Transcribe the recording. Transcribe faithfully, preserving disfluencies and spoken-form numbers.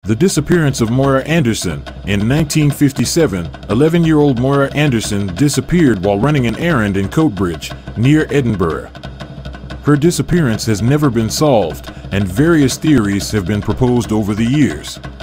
The disappearance of Moira Anderson. In nineteen fifty-seven, eleven-year-old Moira Anderson disappeared while running an errand in Coatbridge, near Edinburgh. Her disappearance has never been solved, and various theories have been proposed over the years.